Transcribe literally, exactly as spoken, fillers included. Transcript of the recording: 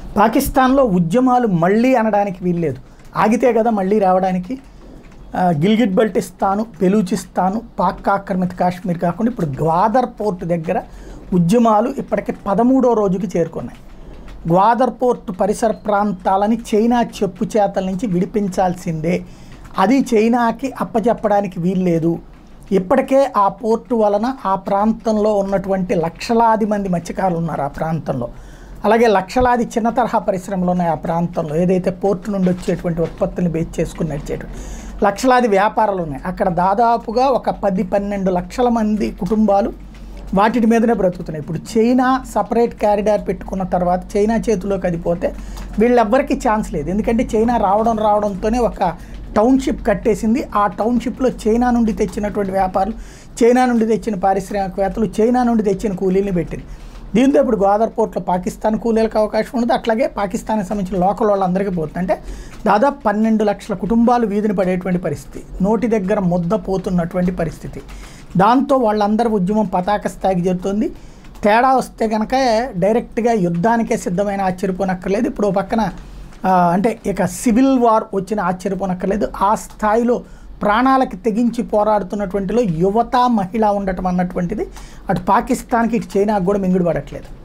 పాకిస్తాన్లో ఉద్యమాలు మళ్ళీ అనడానికి వీల్లేదు, ఆగితే కదా మళ్ళీ రావడానికి. గిల్గిట్ బల్టిస్తాను, బెలూచిస్తాను, పాక్ ఆక్రమిత కాశ్మీర్ కాకుండా ఇప్పుడు గ్వాదర్ పోర్ట్ దగ్గర ఉద్యమాలు ఇప్పటికే పదమూడో రోజుకి చేరుకున్నాయి. గ్వాదర్ పోర్ట్ పరిసర ప్రాంతాలని చైనా చెప్పు చేతల నుంచి విడిపించాల్సిందే, అది చైనాకి అప్పచెప్పడానికి వీల్లేదు. ఇప్పటికే ఆ పోర్టు వలన ఆ ప్రాంతంలో ఉన్నటువంటి లక్షలాది మంది మత్స్యకారులు ఉన్నారు ఆ ప్రాంతంలో, అలాగే లక్షలాది చిన్న తరహా పరిశ్రమలు ఉన్నాయి ఆ ప్రాంతంలో, ఏదైతే పోర్టు నుండి వచ్చేటువంటి ఉత్పత్తులను బేస్ చేసుకుని నడిచేటువంటి లక్షలాది వ్యాపారాలు ఉన్నాయి అక్కడ. దాదాపుగా ఒక పది పన్నెండు లక్షల మంది కుటుంబాలు వాటి మీదనే బ్రతుకుతున్నాయి. ఇప్పుడు చైనా సపరేట్ క్యారిడార్ పెట్టుకున్న తర్వాత చైనా చేతిలోకి అది పోతే వీళ్ళెవ్వరికీ ఛాన్స్ లేదు. ఎందుకంటే చైనా రావడం రావడంతోనే ఒక టౌన్షిప్ కట్టేసింది. ఆ టౌన్షిప్లో చైనా నుండి తెచ్చినటువంటి వ్యాపారులు, చైనా నుండి తెచ్చిన పారిశ్రామికవేత్తలు, చైనా నుండి తెచ్చిన కూలీలను పెట్టింది. దీంతో ఇప్పుడు గ్వాదర్ పోర్ట్లో పాకిస్తాన్ కూలీలకు అవకాశం ఉండదు, అట్లాగే పాకిస్తాన్కి సంబంధించిన లోకల్ వాళ్ళందరికీ పోతుంది. అంటే దాదాపు పన్నెండు లక్షల కుటుంబాలు వీధిని పడేటువంటి పరిస్థితి, నోటి దగ్గర ముద్ద పోతున్నటువంటి పరిస్థితి. దాంతో వాళ్ళందరూ ఉద్యమం పతాక స్థాయికి జరుగుతుంది. తేడా వస్తే కనుక డైరెక్ట్గా యుద్ధానికే సిద్ధమైన ఆశ్చర్యపోనక్కర్లేదు. ఇప్పుడు పక్కన అంటే ఇక సివిల్ వార్ వచ్చిన ఆశ్చర్యపోనక్కర్లేదు. ఆ స్థాయిలో ప్రాణాలకి తెగించి పోరాడుతున్నటువంటిలో యువత, మహిళ ఉండటం అన్నటువంటిది అటు పాకిస్తాన్కి ఇటు చైనాకు కూడా మింగుడు పడట్లేదు.